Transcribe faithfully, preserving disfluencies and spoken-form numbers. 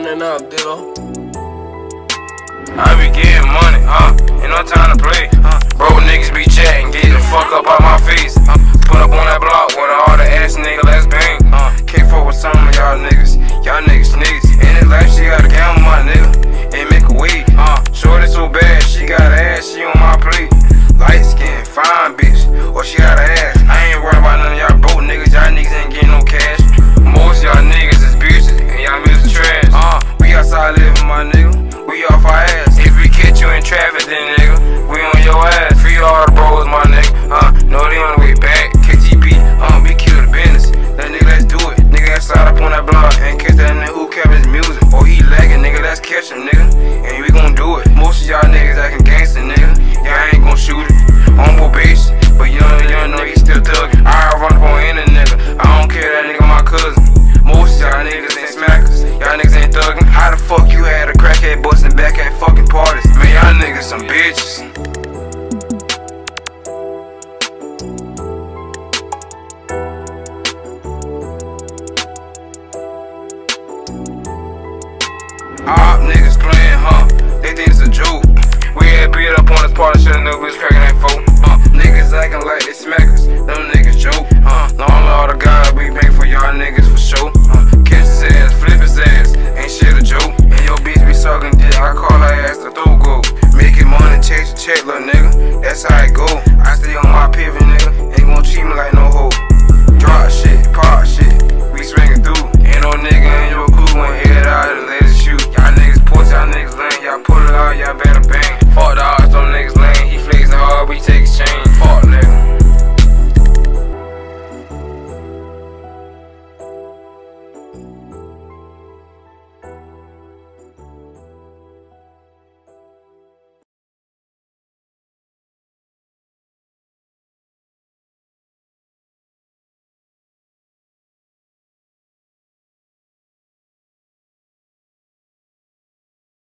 running up, Dillo. I be getting money, huh? Ain't no time to play, huh? Bro, niggas be chatting, get the fuck up out my face, huh? Put up on that block with all the ass nigga, let's bang, huh? Can't fuck with some of y'all niggas, y'all niggas niggas. In this life, she gotta gamble, my nigga, and make a way, huh? Shorty so bad, she got ass, she on my plate. Light skin, fine bitch, or she got ass. I ain't worried about none of y'all broke niggas, y'all niggas ain't getting no cash. Most y'all niggas is bitches, and y'all niggas trash, uh, we outside living, my nigga, we off our ass. If we catch you in traffic, then nigga, we on your ass. Free all the bros, my nigga, uh, no they on the way back. K T B, um, we kill the business. That nigga, let's do it. Nigga, let's slide up on that block and catch that nigga who kept his music. Or he lagging, nigga, let's catch him, nigga, and we gon' do it. Most of y'all niggas acting gangster, nigga, y'all ain't gon' shoot it. On probation, but you don't, you don't know he still thuggin'. I run up on any nigga, I don't care, that nigga my cousin. Most of y'all niggas ain't smackers, y'all niggas ain't thuggin'. How the fuck you had a crackhead bustin' back at fucking parties? Man, y'all niggas some bitches. Op niggas playin', huh? They think it's a joke. We had beat up on this party, should've knew we was cracking that folk. Uh, niggas acting like they smackers, them niggas joke. Uh, long all the God we make for y'all niggas for sure. Uh, catch his ass, flip his ass, ain't shit a joke. And your bitch be sucking dick, I call her ass the throat go. Making money, chase the check, little nigga, that's how it go. I stay on my pivot, nigga, ain't gon' treat me like no hoe. Drop shit, pop shit, we swinging through. Ain't no nigga in your crew when head out and let it shoot. Y'all niggas push, y'all niggas lame, y'all pull it out, y'all back.